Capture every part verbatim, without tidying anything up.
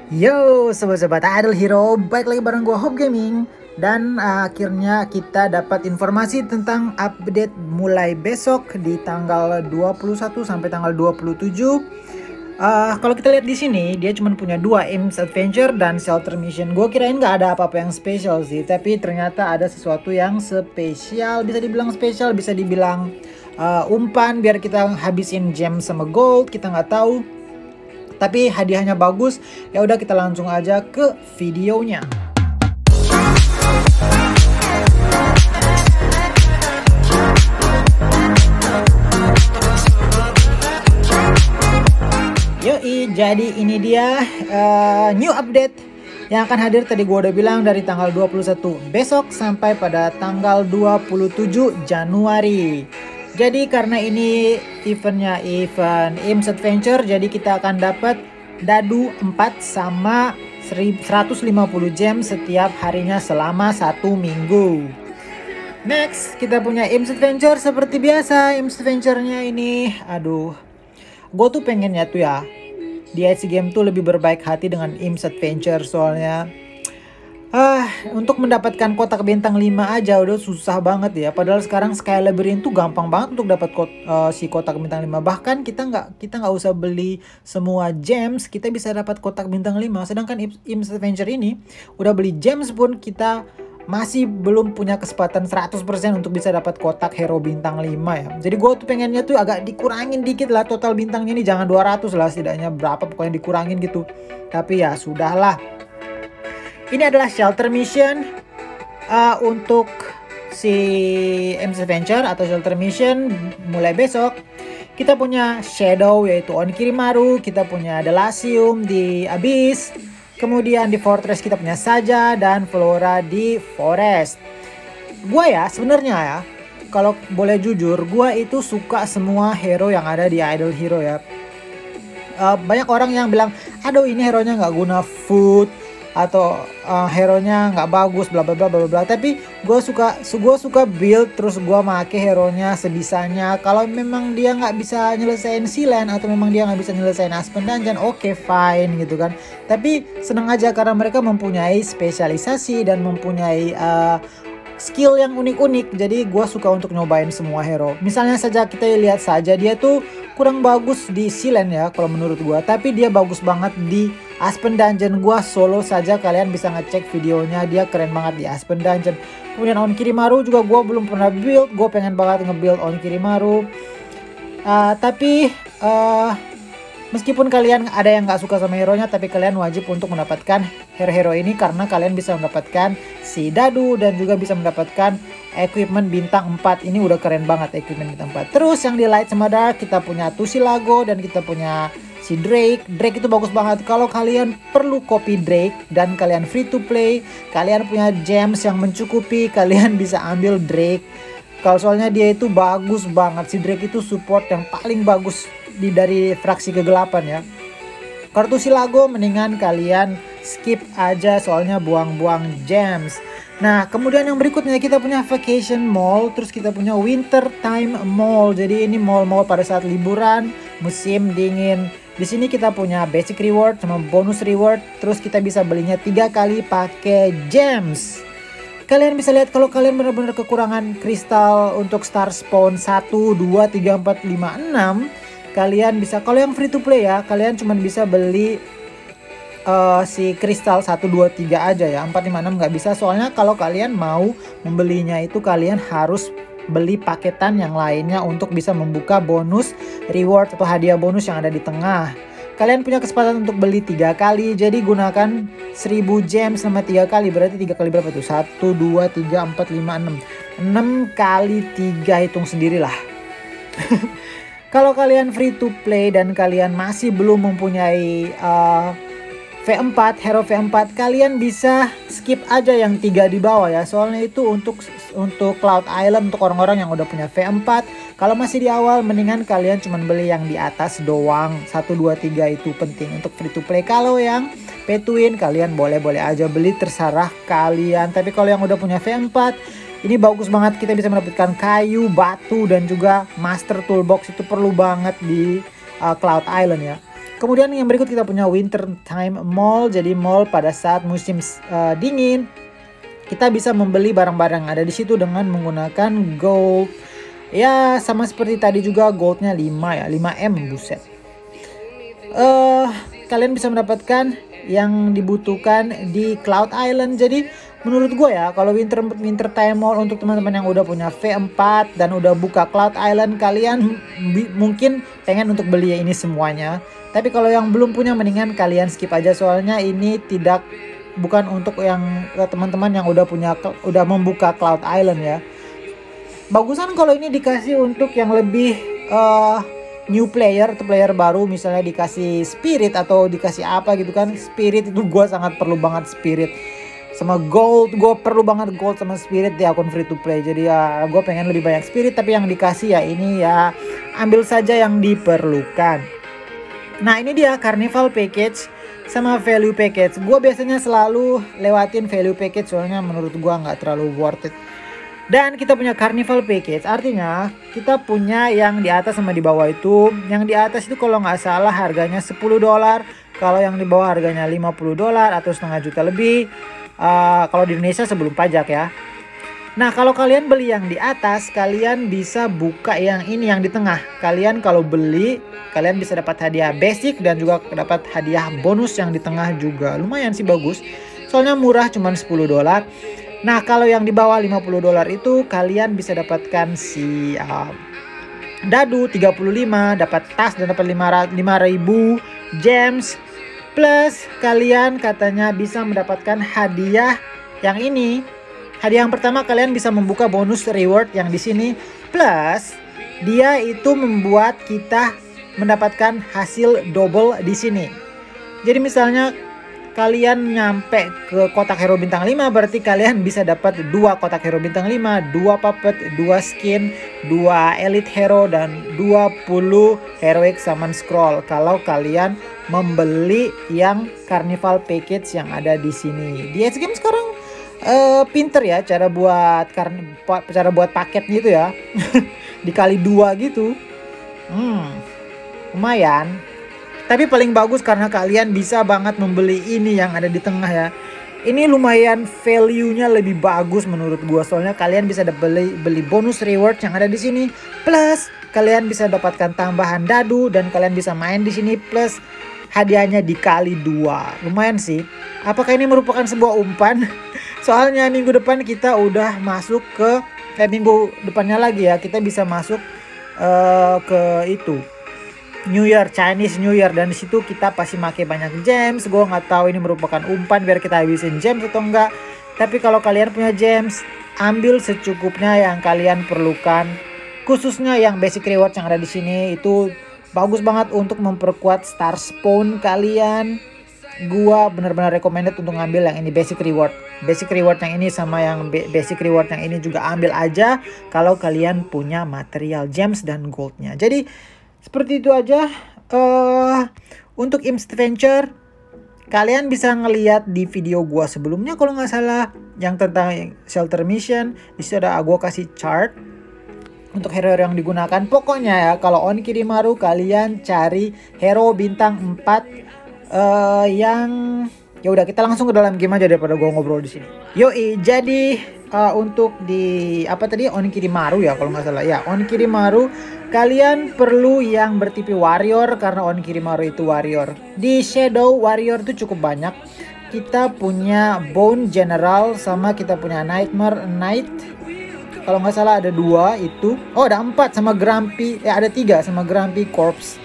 Yo, sobat-sobat Idle Hero, baik lagi bareng gua Hope Gaming. Dan uh, akhirnya kita dapat informasi tentang update mulai besok di tanggal dua puluh satu sampai tanggal dua puluh tujuh. Uh, kalau kita lihat di sini, dia cuma punya dua, Ames Adventure dan Shelter Mission. Gue kirain nggak ada apa-apa yang spesial sih, tapi ternyata ada sesuatu yang spesial. Bisa dibilang spesial, bisa dibilang uh, umpan biar kita habisin gem sama gold. Kita nggak tahu. Tapi hadiahnya bagus. Ya udah kita langsung aja ke videonya. Yoi, jadi ini dia uh, new update yang akan hadir. Tadi gue udah bilang dari tanggal dua puluh satu besok sampai pada tanggal dua puluh tujuh Januari. Jadi karena ini eventnya event Ames Adventure, jadi kita akan dapat dadu empat sama seratus lima puluh gem setiap harinya selama satu minggu. Next, kita punya Ames Adventure seperti biasa. Ames Adventure-nya ini, aduh, gue tuh pengennya tuh ya di I C Game tuh lebih berbaik hati dengan Ames Adventure, soalnya Ah, untuk mendapatkan kotak bintang lima aja udah susah banget ya. Padahal sekarang Sky Labyrinth tuh gampang banget untuk dapat kot, uh, si kotak bintang lima. Bahkan kita nggak kita nggak usah beli semua gems, kita bisa dapat kotak bintang lima. Sedangkan Ames Adventure ini udah beli gems pun kita masih belum punya kesempatan seratus persen untuk bisa dapat kotak hero bintang lima ya. Jadi gue tuh pengennya tuh agak dikurangin dikit lah total bintangnya ini, jangan dua ratus lah, setidaknya berapa pokoknya dikurangin gitu. Tapi ya sudahlah. Ini adalah Shelter Mission uh, untuk si Ames Adventure atau Shelter Mission mulai besok. Kita punya Shadow yaitu Onkirimaru, kita punya Delasium di Abyss, kemudian di Fortress kita punya Saja dan Flora di Forest. Gua ya sebenarnya ya, kalau boleh jujur, gua itu suka semua hero yang ada di Idle Hero ya. Uh, banyak orang yang bilang, aduh ini hero nya nggak guna food, atau uh, hero-nya nggak bagus bla bla bla bla bla. Tapi gue suka gue suka build terus gue make hero-nya sebisanya. Kalau memang dia nggak bisa nyelesain Sealand atau memang dia nggak bisa nyelesain Aspen Dungeon, oke okay, fine gitu kan. Tapi seneng aja karena mereka mempunyai spesialisasi dan mempunyai uh, skill yang unik-unik. Jadi gue suka untuk nyobain semua hero. Misalnya saja kita lihat saja, dia tuh kurang bagus di Sealand ya kalau menurut gue, tapi dia bagus banget di Aspen Dungeon. Gua solo saja, kalian bisa ngecek videonya, dia keren banget di Aspen Dungeon. Kemudian Onkirimaru juga gua belum pernah build, gue pengen banget nge-build Onkirimaru. Uh, tapi uh, meskipun kalian ada yang nggak suka sama hero-nya, tapi kalian wajib untuk mendapatkan hero-hero ini karena kalian bisa mendapatkan si dadu dan juga bisa mendapatkan equipment bintang empat. Ini udah keren banget equipment bintang empat. Terus yang di Light sama Dark kita punya Tussilago dan kita punya si Drake. Drake itu bagus banget. Kalau kalian perlu copy Drake dan kalian free to play, kalian punya gems yang mencukupi, kalian bisa ambil Drake. Kalau soalnya dia itu bagus banget. Si Drake itu support yang paling bagus di dari fraksi kegelapan ya. Kalau Tussilago mendingan kalian skip aja soalnya buang-buang gems. Nah, kemudian yang berikutnya kita punya Vacation Mall, terus kita punya Winter Time Mall. Jadi ini mall-mall pada saat liburan, musim dingin. Di sini kita punya basic reward sama bonus reward, terus kita bisa belinya tiga kali pakai gems. Kalian bisa lihat kalau kalian benar-benar kekurangan kristal untuk star spawn satu, dua, tiga, empat, lima, enam, kalian bisa, kalau yang free to play ya, kalian cuma bisa beli Uh, si kristal satu, dua, tiga aja ya. Empat, lima, enam nggak bisa. Soalnya kalau kalian mau membelinya itu kalian harus beli paketan yang lainnya untuk bisa membuka bonus reward atau hadiah bonus yang ada di tengah. Kalian punya kesempatan untuk beli tiga kali. Jadi gunakan seribu gem sama tiga kali. Berarti tiga kali berapa tuh? satu, dua, tiga, empat, lima, enam. enam kali tiga, hitung sendirilah. Kalau kalian free to play dan kalian masih belum mempunyai uh, V empat, hero V empat, kalian bisa skip aja yang tiga di bawah ya. Soalnya itu untuk untuk Cloud Island, untuk orang-orang yang udah punya V empat. Kalau masih di awal mendingan kalian cuma beli yang di atas doang. satu, dua, tiga itu penting untuk free to play. Kalau yang pay to win kalian boleh-boleh aja beli, terserah kalian. Tapi kalau yang udah punya V empat, ini bagus banget, kita bisa mendapatkan kayu, batu dan juga Master Toolbox. Itu perlu banget di uh, Cloud Island ya. Kemudian yang berikut kita punya Winter Time Mall. Jadi mall pada saat musim uh, dingin kita bisa membeli barang-barang yang ada di situ dengan menggunakan gold. Ya sama seperti tadi juga, goldnya lima ya, lima M, buset. Uh, kalian bisa mendapatkan yang dibutuhkan di Cloud Island. Jadi menurut gue ya, kalau Winter Winter Time Mall untuk teman-teman yang udah punya V empat dan udah buka Cloud Island, kalian mungkin pengen untuk beli ini semuanya. Tapi kalau yang belum punya, mendingan kalian skip aja, soalnya ini tidak bukan untuk yang teman-teman yang udah punya udah membuka Cloud Island ya. Bagusan kalau ini dikasih untuk yang lebih uh, new player atau player baru, misalnya dikasih spirit atau dikasih apa gitu kan. Spirit itu gue sangat perlu banget spirit sama gold, gue perlu banget gold sama spirit di akun free to play. Jadi ya gue pengen lebih banyak spirit, tapi yang dikasih ya ini ya ambil saja yang diperlukan. Nah ini dia Carnival Package sama Value Package. Gue biasanya selalu lewatin Value Package soalnya menurut gue nggak terlalu worth it. Dan kita punya Carnival Package, artinya kita punya yang di atas sama di bawah itu. Yang di atas itu kalau nggak salah harganya sepuluh dolar. Kalau yang di bawah harganya lima puluh dolar atau setengah juta lebih. Uh, kalau di Indonesia sebelum pajak ya. Nah kalau kalian beli yang di atas, kalian bisa buka yang ini yang di tengah. Kalian kalau beli, kalian bisa dapat hadiah basic dan juga dapat hadiah bonus yang di tengah juga. Lumayan sih, bagus. Soalnya murah, cuma sepuluh dolar. Nah kalau yang di bawah lima puluh dolar itu kalian bisa dapatkan si uh, dadu tiga puluh lima, dapat tas dan dapat lima ribu gems. Plus kalian katanya bisa mendapatkan hadiah yang ini. Hadiah yang pertama, kalian bisa membuka bonus reward yang di sini. Plus dia itu membuat kita mendapatkan hasil double di sini. Jadi misalnya kalian nyampe ke kotak hero bintang lima, berarti kalian bisa dapat dua kotak hero bintang lima, dua puppet, dua skin, dua elite hero, dan dua puluh heroic summon scroll kalau kalian membeli yang Carnival Package yang ada di sini. Di X Game sekarang uh, pinter ya cara buat cara buat paket gitu ya. Dikali dua gitu. Hmm, lumayan. Tapi paling bagus karena kalian bisa banget membeli ini yang ada di tengah ya. Ini lumayan value-nya lebih bagus menurut gua, soalnya kalian bisa beli beli bonus reward yang ada di sini. Plus kalian bisa dapatkan tambahan dadu dan kalian bisa main di sini, plus hadiahnya dikali dua. Lumayan sih. Apakah ini merupakan sebuah umpan? Soalnya minggu depan kita udah masuk ke eh, minggu depannya lagi ya, kita bisa masuk uh, ke itu New Year, Chinese New Year, dan disitu kita pasti pakai banyak gems. Gue nggak tahu ini merupakan umpan biar kita habisin gems atau enggak. Tapi kalau kalian punya gems, ambil secukupnya yang kalian perlukan. Khususnya yang basic reward yang ada di sini itu bagus banget untuk memperkuat star spawn kalian. Gua benar-benar recommended untuk ngambil yang ini basic reward. Basic reward yang ini sama yang basic reward yang ini juga ambil aja kalau kalian punya material gems dan goldnya. Jadi seperti itu aja. Uh, untuk Imps Adventure, kalian bisa ngeliat di video gua sebelumnya kalau nggak salah yang tentang shelter mission. Di situ ada gua kasih chart untuk hero-hero yang digunakan. Pokoknya ya kalau Onkirimaru kalian cari hero bintang empat uh, yang ya udah kita langsung ke dalam game aja daripada gua ngobrol di sini. Yoi, jadi uh, untuk di apa tadi Onkirimaru ya kalau nggak salah ya Onkirimaru, kalian perlu yang bertipe warrior karena Onkirimaru itu warrior. Di Shadow warrior itu cukup banyak. Kita punya Bone General sama kita punya Nightmare Knight. Kalau nggak salah ada dua itu. Oh ada empat sama Grumpy. Ya ada tiga sama Grumpy Corpse.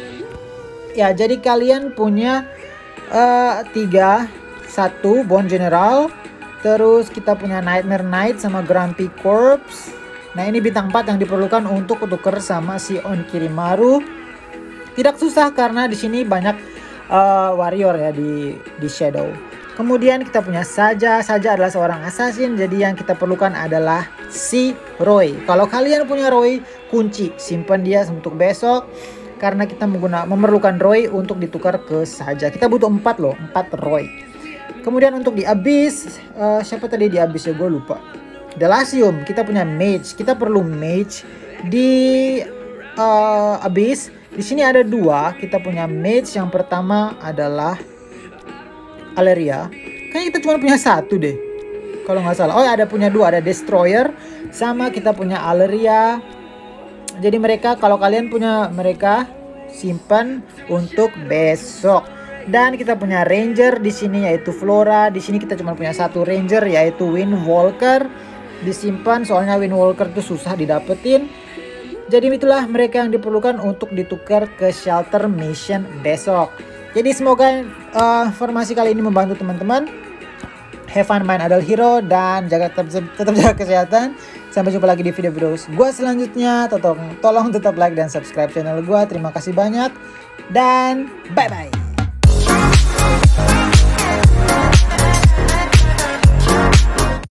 Ya jadi kalian punya uh, tiga. Satu Bone General. Terus kita punya Nightmare Knight sama Grumpy Corpse. Nah ini bintang empat yang diperlukan untuk tuker sama si Onkirimaru. Tidak susah karena di sini banyak uh, warrior ya di di Shadow. Kemudian kita punya Saja. Saja adalah seorang assassin. Jadi yang kita perlukan adalah si Roy. Kalau kalian punya Roy, kunci simpan dia untuk besok. Karena kita menggunakan memerlukan Roy untuk ditukar ke Saja. Kita butuh empat loh, empat Roy. Kemudian untuk di Abyss, uh, siapa tadi di Abyss ya, gue lupa. Delasium, kita punya Mage. Kita perlu Mage di uh, Abyss. Di sini ada dua, kita punya mage. Yang pertama adalah Alleria. Kayaknya kita cuma punya satu deh, kalau nggak salah. Oh ada punya dua, ada Destroyer sama kita punya Alleria. Jadi mereka, kalau kalian punya mereka, simpan untuk besok. Dan kita punya Ranger di sini yaitu Flora. Di sini kita cuma punya satu Ranger yaitu Windwalker. Disimpan soalnya Windwalker itu susah didapetin. Jadi itulah mereka yang diperlukan untuk ditukar ke shelter mission besok. Jadi semoga uh, informasi kali ini membantu teman-teman. Have fun main Adult Hero dan jaga tetap, tetap jaga kesehatan. Sampai jumpa lagi di video-video gue selanjutnya. Tolong, tolong tetap like dan subscribe channel gue. Terima kasih banyak dan bye-bye.